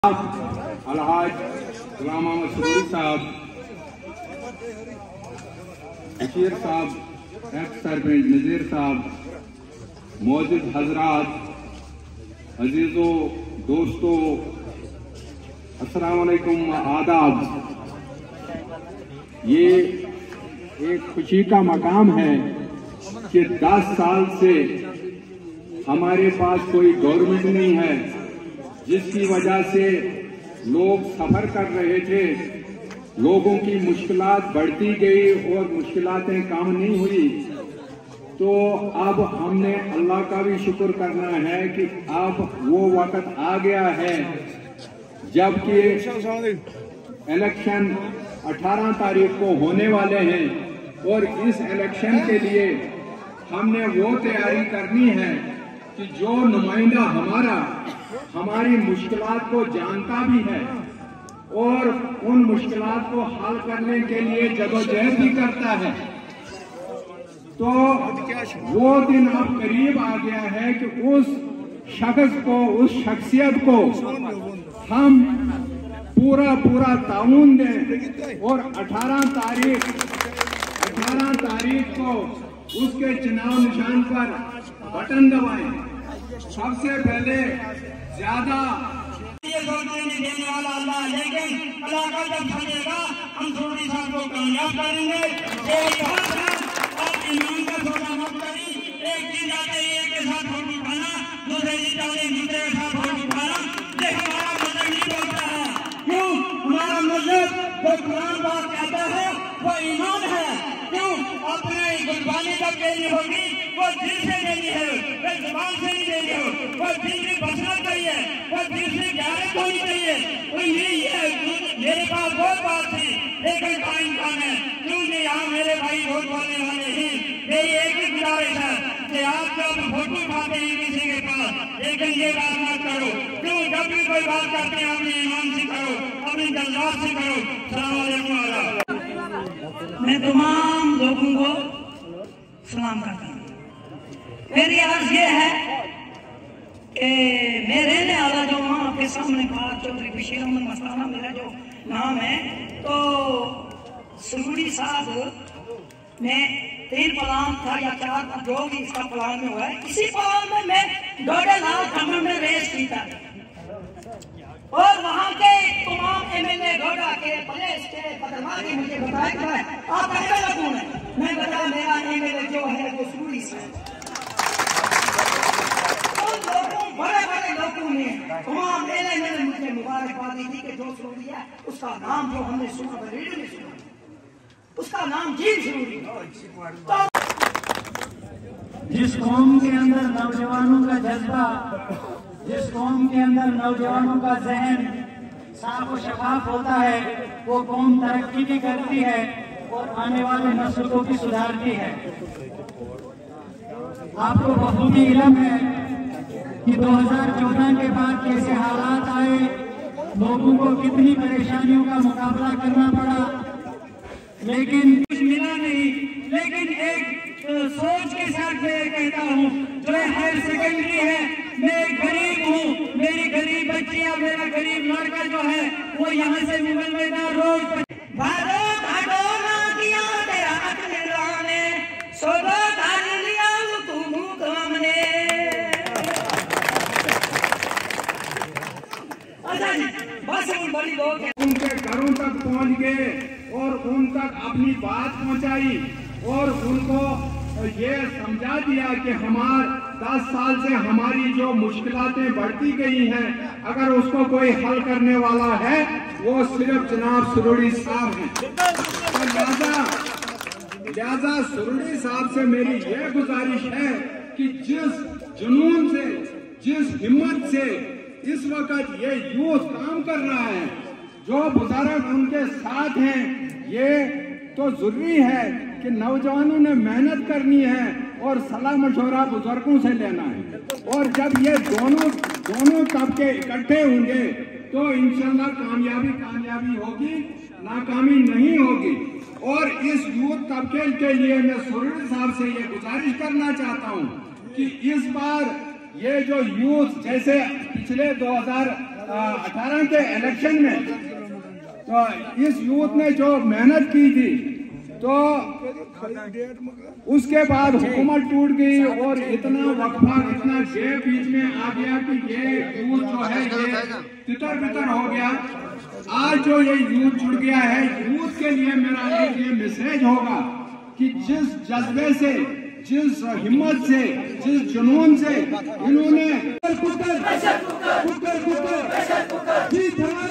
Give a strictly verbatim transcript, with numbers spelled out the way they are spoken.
अलहाज गुलाम मोहम्मद सुरूरी साहब, बशीर साहब, एक्स सरपंच नज़ीर साहब, मौजूद हजरात, अजीजों, दोस्तों, अस्सलाम वालेकुम, आदाब। ये एक खुशी का मकाम है कि दस साल से हमारे पास कोई गवर्नमेंट नहीं है, जिसकी वजह से लोग सफर कर रहे थे। लोगों की मुश्किलात बढ़ती गई और मुश्किलातें कम नहीं हुई। तो अब हमने अल्लाह का भी शुक्र करना है कि अब वो वक्त आ गया है जबकि इलेक्शन अठारह तारीख को होने वाले हैं और इस इलेक्शन के लिए हमने वो तैयारी करनी है कि जो नुमाइंदा हमारा हमारी मुश्किलात को जानता भी है और उन मुश्किलात को हल करने के लिए जदोजहद भी करता है। तो वो दिन अब करीब आ गया है कि उस शख्स को, उस शख्सियत को हम पूरा पूरा ताउन दें और अठारह तारीख अठारह तारीख को उसके चुनाव निशान पर बटन दबाएं। सबसे पहले ज्यादा ये देने वाला अल्लाह, लेकिन अल्लाह का जब फटेगा हम सुरूरी साहब को कामयाब करेंगे। एक आप ईमान का सौदा मत करी, एक दिन जाते ही एक के साथ वोट उठाना, दूसरे दिन जाते दूसरे के साथ वोट उठाना, ये हमारा मजहब नहीं बोलता है। क्यों? हमारा मजहब जो कुरान बात कहता है वो ईमान है। क्यों? अपने कुर्बानी जब देनी होगी वो दिल से देनी है, वो जुबान से नहीं देनी हो, वो दिल की बसना चाहिए, वो दिल से गैरत होनी चाहिए। तो ये मेरे पास बहुत बात थी, लेकिन टाइम कम है, क्योंकि यहाँ मेरे भाई वोट बोलने वाले ही। मेरी एक ही गुजारिश है कि आप जब फोटो उठाते हैं किसी के पास, लेकिन ये बात मत करो। क्यों? जब भी कोई बात करते हैं अपने ईमान से करो, अपने जज्बात से करो। सलाम अलैकुम। मैं तमाम लोगों को सलाम करता हूँ। मेरी अर्ज ये है कि मेरे ने आला जो वहाँ आपके सामने कहा, चौधरी बशीर अहमद मस्ताना मेरा जो नाम है, तो सुरूरी साहब में तीन प्लान था या चार, जो भी इसका प्लान में हुआ है, इसी प्लान में मैं डोडे लाल खम्मन में रेस की था और वहाँ के तमाम एम एल ए डोडा के, प्रदेश के, पदरमा के मुझे बताया आप एम एल ए कौन है? मैं बताया मेरा एम एल ए जो है वो सुरूरी साहब। बड़े बड़े लोगों ने तमाम मेले में मुझे मुबारकबाद दी कि जो सुरूरी है उसका नाम जो हमने सुना, रेडियो में सुना, उसका नाम जी सुरूरी। तो जिस कौम के अंदर नौजवानों का जज्बा, जिस कौम के अंदर नौजवानों का जहन साफ और शफाफ होता है, वो कौम तरक्की भी करती है और आने वाले नस्ल को भी सुधारती है। आपको बखूबी इल्म है कि दो हज़ार चौदह के बाद कैसे हालात आए, लोगों को कितनी परेशानियों का मुकाबला करना पड़ा, लेकिन कुछ मिला नहीं। लेकिन एक सोच के साथ मैं कहता हूँ, जो हायर सेकेंडरी है, मैं गरीब हूँ, मेरी गरीब बच्चियाँ, मेरा गरीब लड़का जो है वो यहाँ से मुगल मैदान रोज उनके घरों तक पहुंच गए और उन तक अपनी बात पहुंचाई और उनको ये समझा दिया कि हमार दस साल से हमारी जो मुश्किलातें बढ़ती गई हैं, अगर उसको कोई हल करने वाला है वो सिर्फ जनाब सुरूरी साहब हैं। तो लिहाजा लिहाजा सुरूरी साहब से मेरी ये गुजारिश है कि जिस जुनून से, जिस हिम्मत से इस वक्त ये यूथ काम कर रहा है, जो बुजुर्ग उनके साथ हैं, ये तो जरूरी है कि नौजवानों ने मेहनत करनी है और सलाह मशवरा बुजुर्गों से लेना है। और जब ये दोनों दोनों तबके इकट्ठे होंगे तो इंशाल्लाह कामयाबी कामयाबी होगी, नाकामी नहीं होगी। और इस यूथ तबके के लिए मैं सुरूरी साहब से ये गुजारिश करना चाहता हूँ कि इस बार ये जो यूथ, जैसे पिछले दो हज़ार अठारह के इलेक्शन में तो इस यूथ ने जो मेहनत की थी तो उसके बाद हुकूमत टूट गई और इतना वक्फा इतना गैप बीच में आ गया कि ये यूथ जो है ये तितर बितर हो गया। आज जो ये यूथ जुड़ गया है, यूथ के लिए मेरा एक ये मैसेज होगा कि जिस जज्बे से, जिस हिम्मत से, जिस जुनून से इन्होंने कुकर कुकर कुकर कुकर